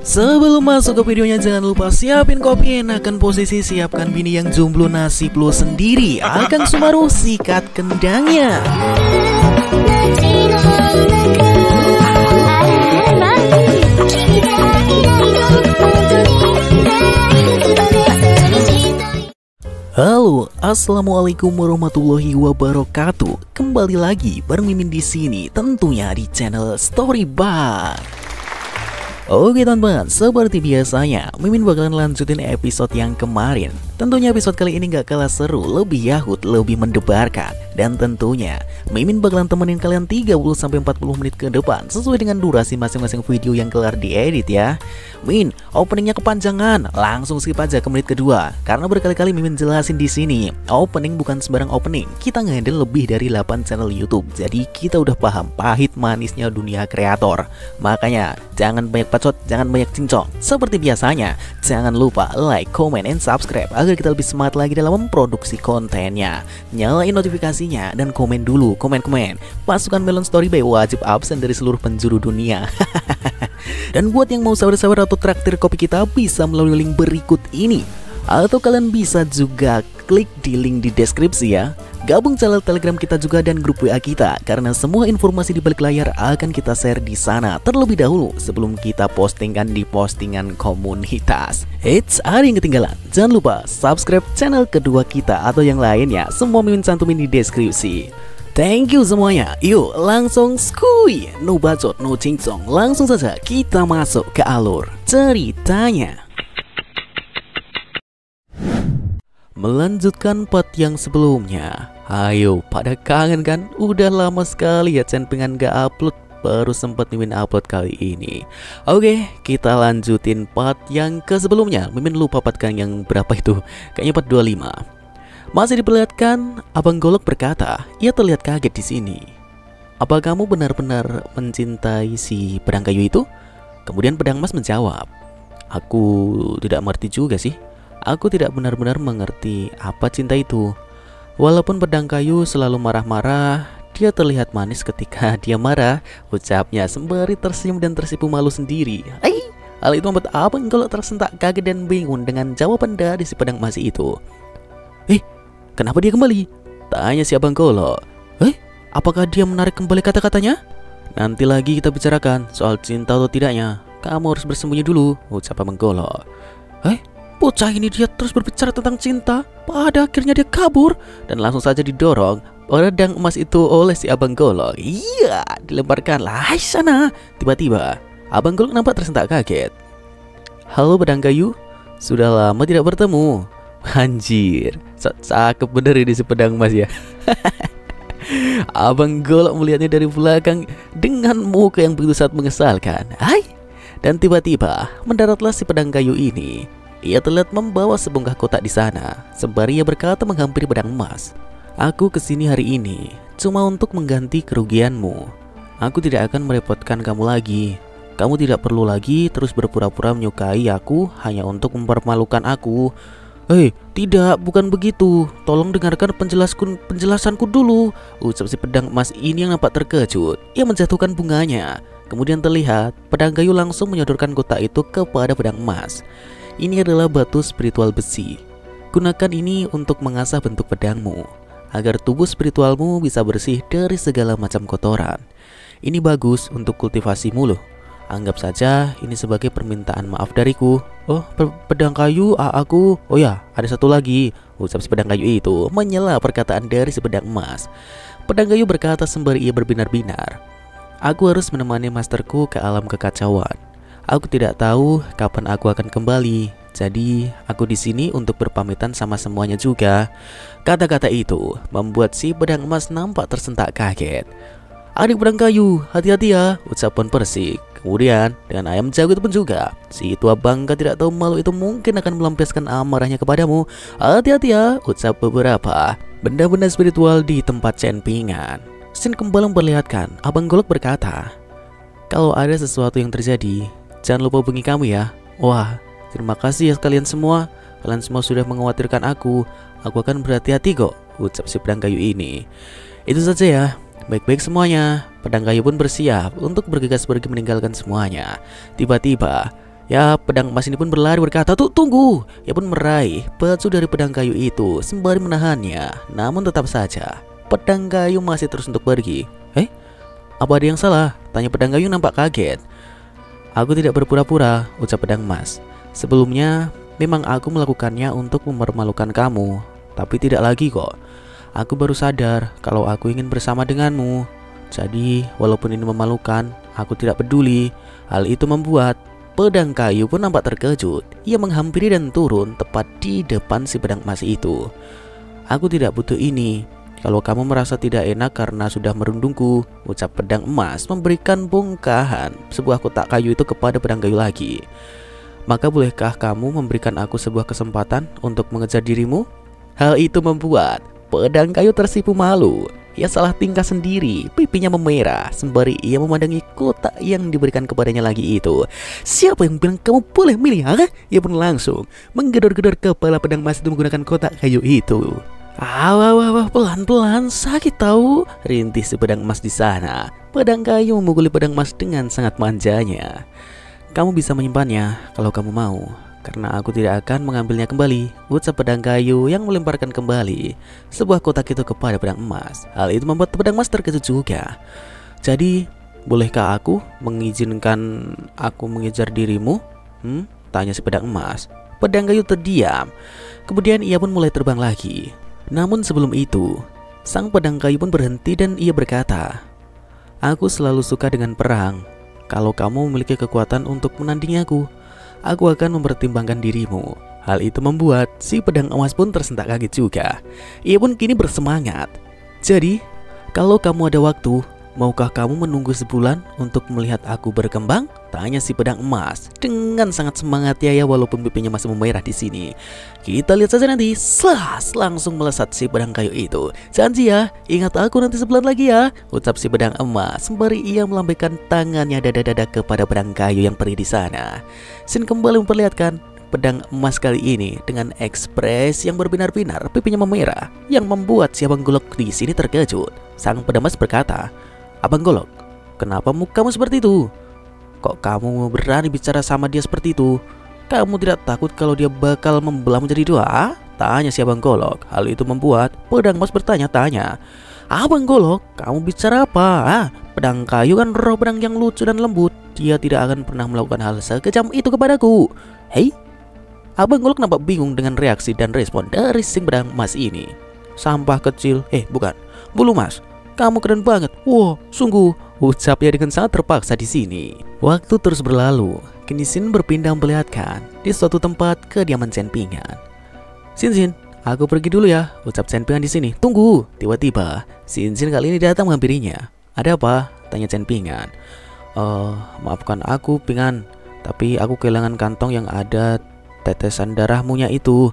Sebelum masuk ke videonya, jangan lupa siapin kopi enakan posisi, siapkan bini yang jomblo, nasib lo sendiri. Akang Sumaru, sikat kendangnya. Halo, assalamualaikum warahmatullahi wabarakatuh. Kembali lagi bareng Mimin di sini, tentunya di channel Story Bar. Oke teman-teman, seperti biasanya Mimin bakalan lanjutin episode yang kemarin. Tentunya episode kali ini gak kalah seru, lebih yahut, lebih mendebarkan. Dan tentunya Mimin bakalan temenin kalian 30-40 menit ke depan sesuai dengan durasi masing-masing video yang kelar diedit ya. Min, openingnya kepanjangan, langsung skip aja ke menit kedua. Karena berkali-kali Mimin jelasin di sini, opening bukan sembarang opening. Kita nge-handle lebih dari 8 channel YouTube. Jadi kita udah paham pahit manisnya dunia kreator. Makanya jangan banyak bacot, jangan banyak cincong. Seperti biasanya, jangan lupa like, comment, and subscribe agar kita lebih semangat lagi dalam memproduksi kontennya. Nyalain notifikasinya dan komen dulu, komen. Pasukan Melon Story Bay wajib absen dari seluruh penjuru dunia. Dan buat yang mau sawer-sawer atau traktir kopi kita, bisa melalui link berikut ini. Atau kalian bisa juga klik di link di deskripsi ya. Gabung channel Telegram kita juga dan grup WA kita, karena semua informasi di balik layar akan kita share di sana terlebih dahulu sebelum kita postingkan di postingan komunitas. Eits, ada yang ketinggalan. Jangan lupa subscribe channel kedua kita atau yang lainnya. Semua Mimin cantumin di deskripsi. Thank you semuanya. Yuk langsung skuy, no bacot, no cincong. Langsung saja kita masuk ke alur ceritanya. Melanjutkan part yang sebelumnya. Ayo, pada kangen kan? Udah lama sekali ya Cenpengan gak upload. Baru sempat Mimin upload kali ini. Oke, kita lanjutin part yang ke sebelumnya. Mimin lupa part yang berapa itu. Kayaknya part 25. Masih diperlihatkan, Abang Golok berkata, ia terlihat kaget di sini. Apa kamu benar-benar mencintai si pedang kayu itu? Kemudian Pedang Mas menjawab, aku tidak mengerti juga sih. Aku tidak benar-benar mengerti apa cinta itu. Walaupun pedang kayu selalu marah-marah, dia terlihat manis ketika dia marah, ucapnya sembari tersenyum dan tersipu malu sendiri. Hal itu membuat Abang Golok tersentak kaget dan bingung dengan jawaban dari si pedang emas itu. Kenapa dia kembali? Tanya si Abang Golok. Apakah dia menarik kembali kata-katanya? Nanti lagi kita bicarakan soal cinta atau tidaknya. Kamu harus bersembunyi dulu, ucap Abang Golok. Bocah ini dia terus berbicara tentang cinta. Pada akhirnya dia kabur dan langsung saja didorong pedang emas itu oleh si Abang Golok. Iya, dilemparkanlah sana. Tiba-tiba Abang Golok nampak tersentak kaget. Halo pedang kayu, sudah lama tidak bertemu. Anjir, cakep bener ini si pedang emas ya. Abang Golok melihatnya dari belakang dengan muka yang begitu sangat mengesalkan. Dan tiba-tiba mendaratlah si pedang kayu ini. Ia terlihat membawa sebongkah kotak di sana. Sembari ia berkata menghampiri pedang emas. Aku kesini hari ini cuma untuk mengganti kerugianmu. Aku tidak akan merepotkan kamu lagi. Kamu tidak perlu lagi terus berpura-pura menyukai aku hanya untuk mempermalukan aku. Tidak, bukan begitu. Tolong dengarkan penjelasanku dulu, ucap si pedang emas ini yang nampak terkejut. Ia menjatuhkan bunganya. Kemudian terlihat pedang kayu langsung menyodorkan kotak itu kepada pedang emas. Ini adalah batu spiritual besi. Gunakan ini untuk mengasah bentuk pedangmu, agar tubuh spiritualmu bisa bersih dari segala macam kotoran. Ini bagus untuk kultivasimu loh. Anggap saja ini sebagai permintaan maaf dariku. Pedang kayu, aku. Oh ya, ada satu lagi, ucap si pedang kayu itu menyela perkataan dari si pedang emas. Pedang kayu berkata sembari ia berbinar-binar, aku harus menemani masterku ke alam kekacauan. Aku tidak tahu kapan aku akan kembali. Jadi aku di sini untuk berpamitan sama semuanya juga. Kata-kata itu membuat si pedang emas nampak tersentak kaget. Adik pedang kayu, hati-hati ya, ucapan Persik. Kemudian dengan ayam jago itu pun juga. Si tua bangka tidak tahu malu itu mungkin akan melampiaskan amarahnya kepadamu. Hati-hati ya, ucap beberapa benda-benda spiritual di tempat Cenpengan. Scene kembali memperlihatkan Abang Golok berkata, kalau ada sesuatu yang terjadi, jangan lupa hubungi kami ya. Wah, terima kasih ya kalian semua. Kalian semua sudah mengkhawatirkan aku. Aku akan berhati-hati kok, ucap si pedang kayu ini. Itu saja ya. Baik-baik semuanya. Pedang kayu pun bersiap untuk bergegas pergi meninggalkan semuanya. Tiba-tiba Ya, pedang emas ini pun berlari berkata, Tunggu!" Ia pun meraih batu dari pedang kayu itu sembari menahannya. Namun tetap saja pedang kayu masih terus untuk pergi. Apa ada yang salah?" tanya pedang kayu nampak kaget. "Aku tidak berpura-pura," ucap pedang emas. "Sebelumnya memang aku melakukannya untuk mempermalukan kamu, tapi tidak lagi kok. Aku baru sadar kalau aku ingin bersama denganmu. Jadi walaupun ini memalukan, aku tidak peduli." Hal itu membuat pedang kayu pun nampak terkejut. Ia menghampiri dan turun tepat di depan si pedang emas itu. "Aku tidak butuh ini. Kalau kamu merasa tidak enak karena sudah merundungku," ucap pedang emas memberikan bongkahan sebuah kotak kayu itu kepada pedang kayu lagi. "Maka bolehkah kamu memberikan aku sebuah kesempatan untuk mengejar dirimu?" Hal itu membuat pedang kayu tersipu malu. Ia salah tingkah sendiri, pipinya memerah sembari ia memandangi kotak yang diberikan kepadanya lagi itu. "Siapa yang bilang kamu boleh milih, ha?" Ia pun langsung menggedor-gedor kepala pedang emas itu menggunakan kotak kayu itu. Wah, pelan-pelan, sakit tahu," rintih si pedang emas di sana. Pedang kayu memukuli pedang emas dengan sangat manjanya. "Kamu bisa menyimpannya kalau kamu mau, karena aku tidak akan mengambilnya kembali," ucap pedang kayu yang melemparkan kembali sebuah kotak itu kepada pedang emas. Hal itu membuat pedang emas terkejut juga. "Jadi, bolehkah aku mengizinkan aku mengejar dirimu?" tanya si pedang emas. Pedang kayu terdiam. Kemudian ia pun mulai terbang lagi. Namun sebelum itu, sang pedang kayu pun berhenti dan ia berkata, "Aku selalu suka dengan perang. Kalau kamu memiliki kekuatan untuk menandingi aku akan mempertimbangkan dirimu." Hal itu membuat si pedang emas pun tersentak kaget juga. Ia pun kini bersemangat. "Jadi, kalau kamu ada waktu, maukah kamu menunggu sebulan untuk melihat aku berkembang?" tanya si pedang emas dengan sangat semangat ya walaupun pipinya masih memerah di sini. Kita lihat saja nanti. Langsung melesat si pedang kayu itu. "Janji ya, ingat aku nanti sebulan lagi ya," ucap si pedang emas sembari ia melambaikan tangannya dada-dada kepada pedang kayu yang pergi di sana. Scene kembali memperlihatkan pedang emas kali ini dengan ekspresi yang berbinar-binar, pipinya memerah yang membuat si Abang Golok di sini terkejut. Sang pedang emas berkata, "Abang Golok, kenapa mukamu seperti itu? Kok kamu berani bicara sama dia seperti itu? Kamu tidak takut kalau dia bakal membelah menjadi dua?" tanya si Abang Golok. Hal itu membuat pedang emas bertanya-tanya. "Abang Golok, kamu bicara apa? Pedang kayu kan roh pedang yang lucu dan lembut. Dia tidak akan pernah melakukan hal sekejam itu kepadaku." Hei, Abang Golok nampak bingung dengan reaksi dan respon dari si pedang emas ini. "Sampah kecil, bukan, bulu emas. Kamu keren banget. Wow, sungguh," ucapnya dengan sangat terpaksa di sini. Waktu terus berlalu. Kini Sin berpindah memperlihatkan di suatu tempat kediaman Chen Pingan. Sin, aku pergi dulu ya," ucap Chen Pingan di sini. "Tunggu." Tiba-tiba Sin kali ini datang menghampirinya. "Ada apa?" tanya Chen Pingan. Maafkan aku, Pingan, tapi aku kehilangan kantong yang ada tetesan darahmunya itu."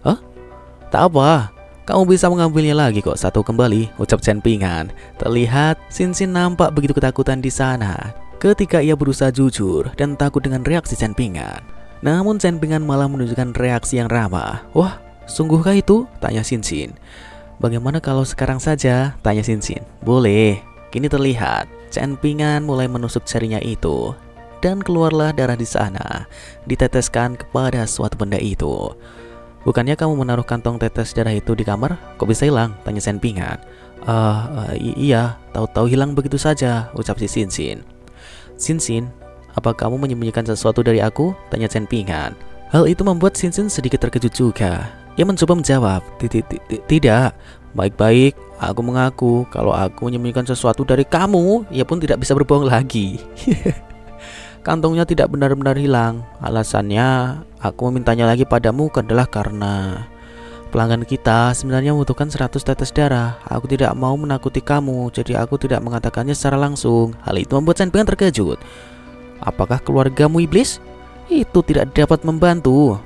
Tak apa. Kamu bisa mengambilnya lagi kok satu kembali," ucap Chen Pingan. Terlihat Sin nampak begitu ketakutan di sana ketika ia berusaha jujur dan takut dengan reaksi Chen Pingan. Namun Chen Pingan malah menunjukkan reaksi yang ramah. "Wah, sungguhkah itu?" tanya Sin. "Bagaimana kalau sekarang saja?" tanya Sin. "Boleh." Kini terlihat Chen Pingan mulai menusuk jarinya itu dan keluarlah darah di sana, diteteskan kepada suatu benda itu. "Bukannya kamu menaruh kantong tetes darah itu di kamar? Kok bisa hilang?" tanya Chen Pingan. Iya, tahu-tahu hilang begitu saja," ucap si Sin. Sin, apa kamu menyembunyikan sesuatu dari aku?" tanya Chen Pingan. Hal itu membuat Sin sedikit terkejut juga. Ia mencoba menjawab, "Tidak, baik-baik, aku mengaku kalau aku menyembunyikan sesuatu dari kamu." Ia pun tidak bisa berbohong lagi. "Kantongnya tidak benar-benar hilang. Alasannya aku memintanya lagi padamu adalah karena pelanggan kita sebenarnya membutuhkan 100 tetes darah. Aku tidak mau menakuti kamu, jadi aku tidak mengatakannya secara langsung." Hal itu membuat Chen Pingan terkejut. "Apakah keluargamu iblis? Itu tidak dapat membantu."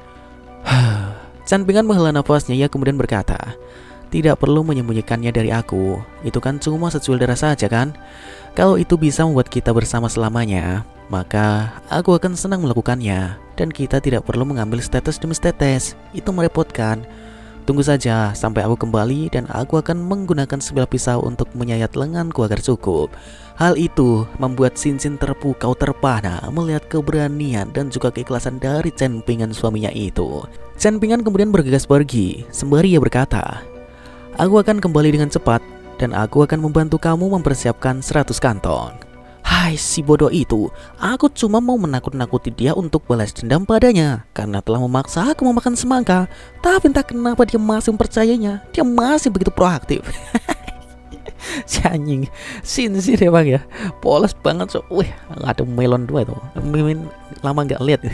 Chen Pingan menghela nafasnya. Ia kemudian berkata, "Tidak perlu menyembunyikannya dari aku. Itu kan cuma secuil darah saja kan? Kalau itu bisa membuat kita bersama selamanya, maka aku akan senang melakukannya. Dan kita tidak perlu mengambil setetes demi setetes. Itu merepotkan. Tunggu saja sampai aku kembali dan aku akan menggunakan sebilah pisau untuk menyayat lenganku agar cukup. Hal itu membuat Sinsin terpukau terpana melihat keberanian dan juga keikhlasan dari Chen Ping'an suaminya itu. Chen Ping'an kemudian bergegas pergi sembari ia berkata, "Aku akan kembali dengan cepat dan aku akan membantu kamu mempersiapkan 100 kantong." Hai si bodoh itu, aku cuma mau menakut-nakuti dia untuk balas dendam padanya karena telah memaksa aku memakan semangka. Tapi entah kenapa dia masih mempercayainya, dia masih begitu proaktif. Si anjing, Sinsin emang ya, polos banget. So, wih, ada melon dua tuh, mimin lama nggak lihat.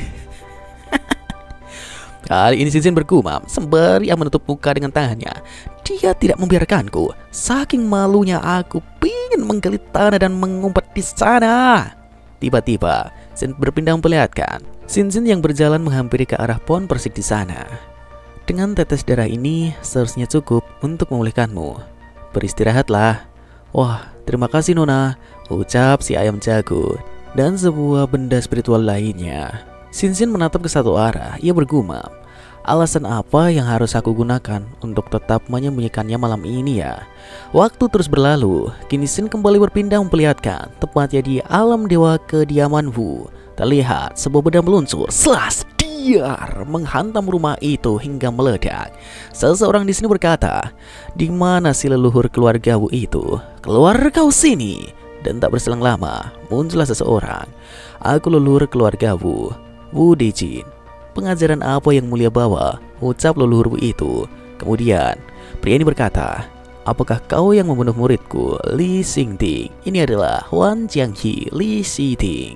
Kali ini Sinsin bergumam sembari ia menutup muka dengan tangannya. Dia tidak membiarkanku. Saking malunya aku ingin menggali tanah dan mengumpet di sana. Tiba-tiba Sin berpindah memperlihatkan Sinsin yang berjalan menghampiri ke arah pohon persik di sana. Dengan tetes darah ini seharusnya cukup untuk memulihkanmu. Beristirahatlah. Wah, terima kasih Nona, ucap si ayam jago. Dan sebuah benda spiritual lainnya. Sinsin menatap ke satu arah. Ia bergumam, alasan apa yang harus aku gunakan untuk tetap menyembunyikannya malam ini ya? Waktu terus berlalu. Kini Sin kembali berpindah memperlihatkan tepatnya di alam dewa kediaman Wu. Terlihat sebuah benda meluncur selas diar menghantam rumah itu hingga meledak. Seseorang di sini berkata, "Di mana si leluhur keluarga Wu itu? Keluar kau sini!" Dan tak berselang lama muncullah seseorang. "Aku leluhur keluarga Wu, Wu Dijin. Pengajaran apa yang mulia bawa?" ucap leluhur Wu itu. Kemudian pria ini berkata, "Apakah kau yang membunuh muridku, Li Xingting? Ini adalah Huan Jianghe, Li Xingting."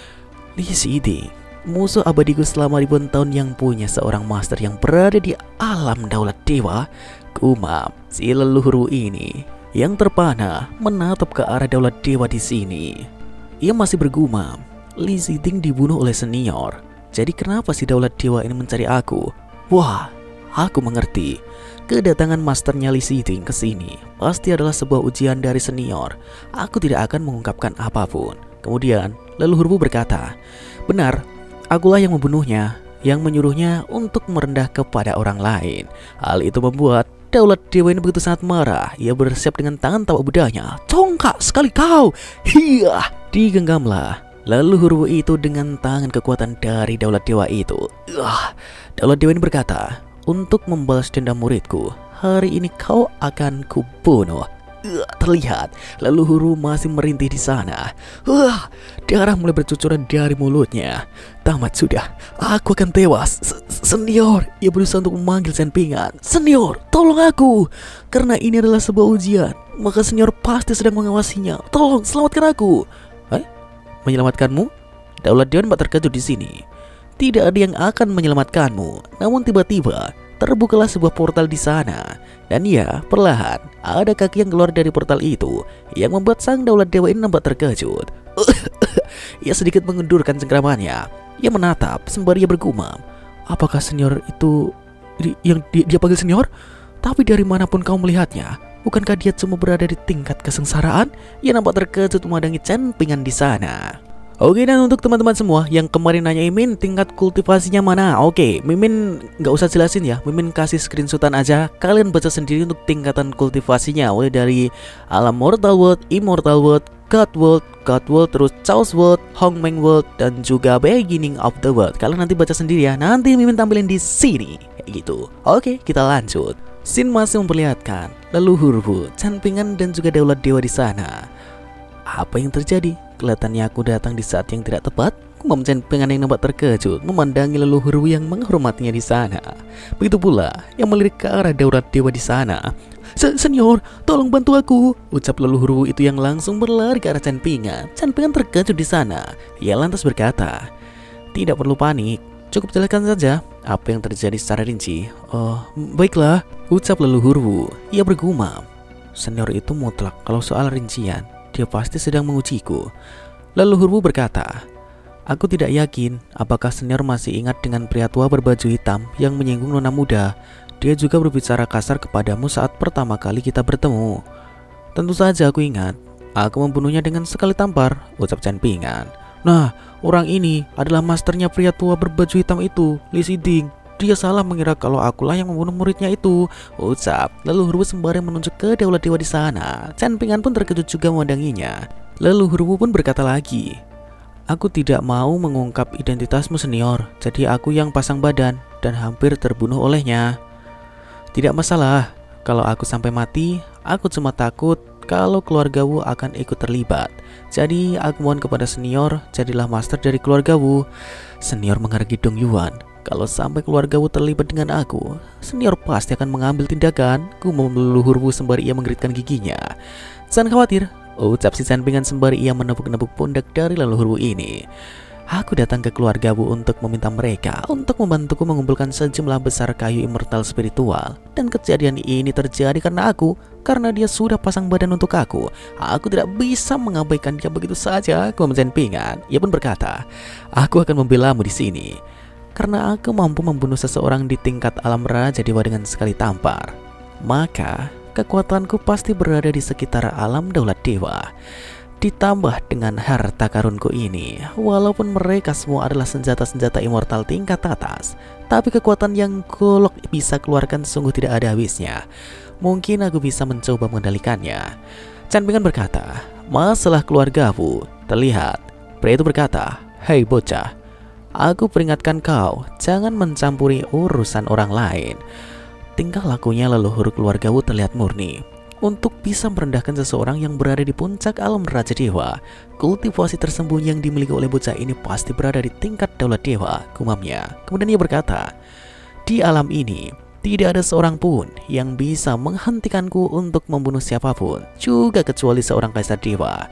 Li Xingting, musuh abadiku selama ribuan tahun yang punya seorang master yang berada di alam daulat dewa. Gumam si leluhur Wu ini yang terpana menatap ke arah daulat dewa di sini. Ia masih bergumam, Li Xingting dibunuh oleh senior. Jadi kenapa si daulat dewa ini mencari aku? Wah, aku mengerti. Kedatangan masternya Li Xingting ke sini pasti adalah sebuah ujian dari senior. Aku tidak akan mengungkapkan apapun. Kemudian leluhur Wu berkata, "Benar, akulah yang membunuhnya, yang menyuruhnya untuk merendah kepada orang lain." Hal itu membuat daulat dewa ini begitu sangat marah. Ia bersiap dengan tangan tapak bedanya. "Congkak sekali kau!" Hiyah, digenggamlah leluhur Wu itu dengan tangan kekuatan dari daulat dewa itu. Daulat dewa ini berkata, "Untuk membalas dendam muridku, hari ini kau akan kubunuh." Terlihat leluhur Wu masih merintih di sana. Darah mulai bercucuran dari mulutnya. Tamat sudah, aku akan tewas. Senior, ia berusaha untuk memanggil Chen Ping'an. "Senior, tolong aku. Karena ini adalah sebuah ujian, maka senior pasti sedang mengawasinya. Tolong selamatkan aku." Menyelamatkanmu? Daulat dewa tak terkejut di sini. Tidak ada yang akan menyelamatkanmu. Namun tiba-tiba terbukalah sebuah portal di sana. Dan ya, perlahan ada kaki yang keluar dari portal itu yang membuat sang daulat dewa ini nampak terkejut. Ia sedikit mengendurkan cengkramannya. Ia menatap sembari ia bergumam, "Apakah senior itu yang dia panggil senior? Tapi dari manapun kau melihatnya, bukankah dia cuma berada di tingkat kesengsaraan?" Ia nampak terkejut memandangi Chen Ping'an di sana. Oke, dan untuk teman-teman semua yang kemarin nanya Mimin tingkat kultivasinya mana, oke, Mimin nggak usah jelasin ya, Mimin kasih screenshotan aja. Kalian baca sendiri untuk tingkatan kultivasinya, mulai dari alam Mortal World, Immortal World, God World, terus Chaos World, Hongmeng World, dan juga Beginning of the World. Kalian nanti baca sendiri ya, nanti Mimin tampilin di sini, kayak gitu. Oke, kita lanjut. Sin masih memperlihatkan leluhur Wu, Chen Ping'an dan juga daulat dewa di sana. Apa yang terjadi? Kelihatannya aku datang di saat yang tidak tepat. Gumam Chen Ping'an yang nampak terkejut memandangi leluhur Wu yang menghormatinya di sana. Begitu pula yang melirik ke arah daulat dewa di sana. Senior, tolong bantu aku, ucap leluhur Wu itu yang langsung berlari ke arah Chen Ping'an. Chen Ping'an terkejut di sana. Ia lantas berkata, "Tidak perlu panik, cukup jelaskan saja apa yang terjadi secara rinci." "Oh, baiklah," ucap leluhur Wu. Ia bergumam, "Senior itu mutlak kalau soal rincian. Dia pasti sedang mengujiku." Leluhur Wu berkata, "Aku tidak yakin apakah senior masih ingat dengan pria tua berbaju hitam yang menyinggung nona muda. Dia juga berbicara kasar kepadamu saat pertama kali kita bertemu." "Tentu saja aku ingat. Aku membunuhnya dengan sekali tampar," ucap Chen Ping'an. "Nah, orang ini adalah masternya pria tua berbaju hitam itu, Li Xingting. Dia salah mengira kalau akulah yang membunuh muridnya itu, ucap Leluhur Wu sembari menunjuk ke Daulat Dewa di sana. Chen Ping'an pun terkejut juga memandanginya. Leluhur Wu pun berkata lagi, aku tidak mau mengungkap identitasmu senior, jadi aku yang pasang badan dan hampir terbunuh olehnya. Tidak masalah, kalau aku sampai mati, aku cuma takut kalau keluarga Wu akan ikut terlibat. Jadi aku mohon kepada senior, jadilah master dari keluarga Wu. Senior menghargai Dong Yuan. Kalau sampai keluarga Wu terlibat dengan aku, senior pasti akan mengambil tindakan. Gumam Leluhur Wu sembari ia mengeritkan giginya. Jangan khawatir, ucap si Chen Ping'an sembari ia menepuk-nepuk pundak dari Leluhur Wu ini. Aku datang ke keluarga Wu untuk meminta mereka untuk membantuku mengumpulkan sejumlah besar kayu immortal spiritual. Dan kejadian ini terjadi karena dia sudah pasang badan untuk aku. Aku tidak bisa mengabaikan dia begitu saja. Gumam Chen Ping'an. Ia pun berkata, aku akan membelamu di sini karena aku mampu membunuh seseorang di tingkat alam raja dewa dengan sekali tampar. Maka kekuatanku pasti berada di sekitar alam daulat dewa. Ditambah dengan harta karunku ini, walaupun mereka semua adalah senjata-senjata immortal tingkat atas, tapi kekuatan yang golok bisa keluarkan sungguh tidak ada habisnya. Mungkin aku bisa mencoba mengendalikannya. Chen Ping'an berkata, masalah keluargamu terlihat. Pria itu berkata, hei bocah, aku peringatkan kau, jangan mencampuri urusan orang lain. Tingkah lakunya leluhur keluarga Wu terlihat murni. Untuk bisa merendahkan seseorang yang berada di puncak alam raja dewa, kultivasi tersembunyi yang dimiliki oleh bocah ini pasti berada di tingkat daulat dewa, gumamnya. Kemudian ia berkata, di alam ini tidak ada seorang pun yang bisa menghentikanku untuk membunuh siapapun, juga kecuali seorang kaisar dewa.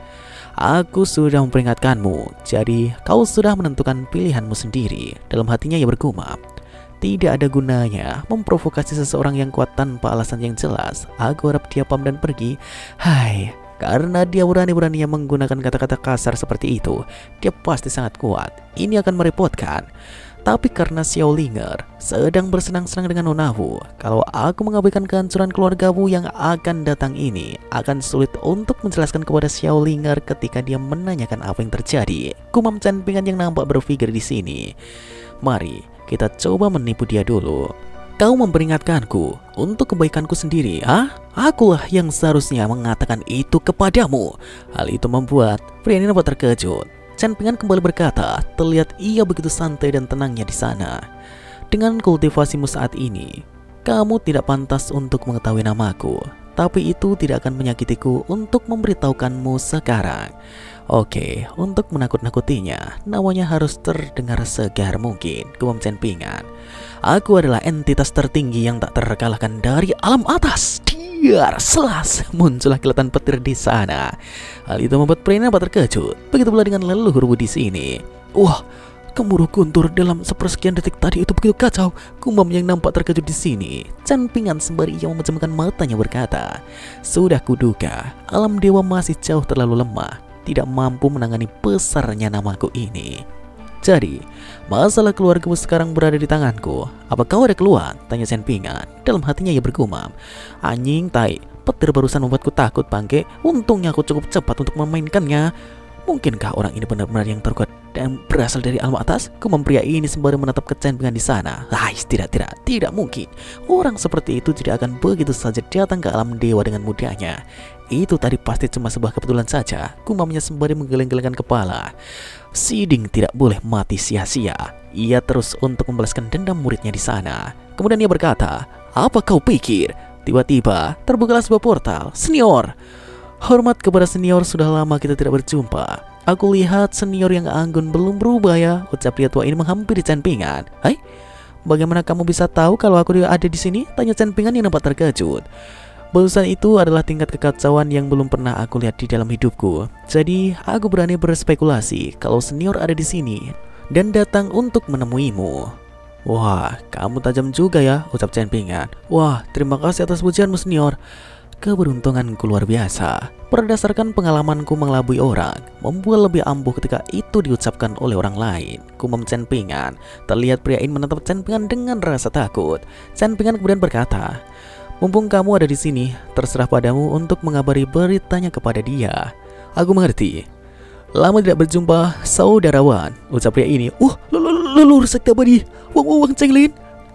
Aku sudah memperingatkanmu, jadi kau sudah menentukan pilihanmu sendiri. Dalam hatinya ia bergumam, tidak ada gunanya memprovokasi seseorang yang kuat tanpa alasan yang jelas. Aku harap dia paham dan pergi. Hai, karena dia berani-beraninya menggunakan kata-kata kasar seperti itu, dia pasti sangat kuat. Ini akan merepotkan. Tapi karena Xiao Linger sedang bersenang-senang dengan Nona Wu, kalau aku mengabaikan kehancuran keluarga Wu yang akan datang ini, akan sulit untuk menjelaskan kepada Xiao Linger ketika dia menanyakan apa yang terjadi. Gumam Chen Ping'an yang nampak berpikir di sini. Mari kita coba menipu dia dulu. Kau memperingatkanku untuk kebaikanku sendiri, Akulah yang seharusnya mengatakan itu kepadamu. Hal itu membuat pria ini nampak terkejut. Chen Ping'an kembali berkata, terlihat ia begitu santai dan tenangnya di sana. Dengan kultivasimu saat ini, kamu tidak pantas untuk mengetahui namaku. Tapi itu tidak akan menyakitiku untuk memberitahukanmu sekarang. Oke, untuk menakut-nakutinya, namanya harus terdengar segar mungkin, gumam Chen Ping'an. Aku adalah entitas tertinggi yang tak terkalahkan dari alam atas. Diar, selas, muncullah kilatan petir di sana. Hal itu membuat pria nampak terkejut. Begitu pula dengan leluhur Wu di sini. Wah, gemuruh guntur dalam sepersekian detik tadi itu begitu kacau. Gumam yang nampak terkejut di sini. Chen Ping'an sembari ia memejamkan matanya berkata, sudah kuduga, alam dewa masih jauh terlalu lemah, tidak mampu menangani besarnya namaku ini. Jadi, masalah keluargamu sekarang berada di tanganku. Apa kau ada keluhan? Tanya Chen Ping'an. Dalam hatinya ia bergumam, anjing tai, petir barusan membuatku takut bangke. Untungnya aku cukup cepat untuk memainkannya. Mungkinkah orang ini benar-benar yang terkuat dan berasal dari alam atas? Gumam pria ini sembari menatap ke Chen Ping'an di sana. Tidak mungkin. Orang seperti itu tidak akan begitu saja datang ke alam dewa dengan mudahnya. Itu tadi pasti cuma sebuah kebetulan saja, gumamnya sembari menggeleng-gelengkan kepala. Siding tidak boleh mati sia-sia. Ia terus untuk membalaskan dendam muridnya di sana. Kemudian ia berkata, apa kau pikir? Tiba-tiba terbukalah sebuah portal. Senior, hormat kepada senior, sudah lama kita tidak berjumpa. Aku lihat senior yang anggun belum berubah ya, ucap pria tua ini menghampiri Chen Ping'an. Hai, bagaimana kamu bisa tahu kalau aku ada di sini? Tanya Chen Ping'an yang nampak terkejut. Barusan itu adalah tingkat kekacauan yang belum pernah aku lihat di dalam hidupku. Jadi aku berani berspekulasi kalau senior ada di sini dan datang untuk menemuimu. Wah, kamu tajam juga ya, ucap Chen Ping'an. Wah, terima kasih atas pujianmu senior. Keberuntunganku luar biasa. Berdasarkan pengalamanku mengelabui orang, membuat lebih ampuh ketika itu diucapkan oleh orang lain. Gumam Chen Ping'an. Terlihat pria ini menatap Chen Ping'an dengan rasa takut. Chen Ping'an kemudian berkata, mumpung kamu ada di sini, terserah padamu untuk mengabari beritanya kepada dia. Aku mengerti. Lama tidak berjumpa, saudarawan, ucap pria ini. Leluhur sekte abadi, Wang Chenglin.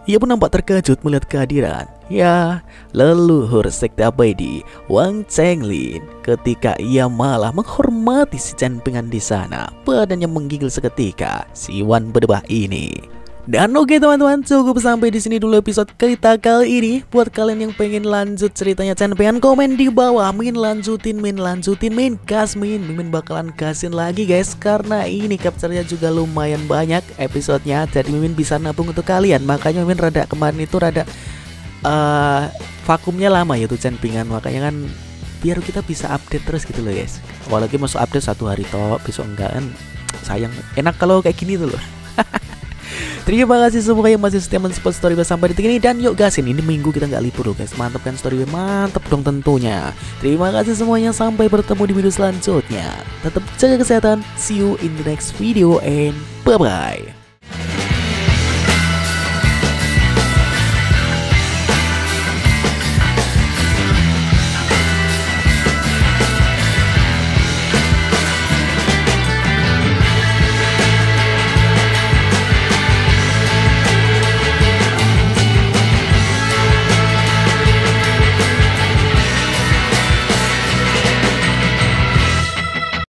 Ia pun nampak terkejut melihat kehadiran leluhur sekte abadi Wang Chenglin. Ketika ia malah menghormati si Chen Ping'an di sana, badannya menggigil seketika si Wan berdebah ini. Dan oke teman-teman, cukup sampai di sini dulu episode kita kali ini. Buat kalian yang pengen lanjut ceritanya Chen Ping'an, komen di bawah. Min lanjutin, min gas, min bakalan gasin lagi guys. Karena ini capture-nya juga lumayan banyak episodenya, jadi Mimin bisa nabung untuk kalian. Makanya Mimin kemarin itu rada vakumnya lama ya tuh Chen Ping'an. Makanya kan biar kita bisa update terus gitu loh guys. Apalagi masuk update 1 hari toh, besok enggak kan sayang. Enak kalau kayak gini tuh loh. Terima kasih semua yang masih setia mensupport story sampai detik ini. Dan yuk gasin, ini minggu kita nggak libur loh guys. Mantap kan story, mantap dong tentunya. Terima kasih semuanya, sampai bertemu di video selanjutnya. Tetap jaga kesehatan. See you in the next video and bye bye.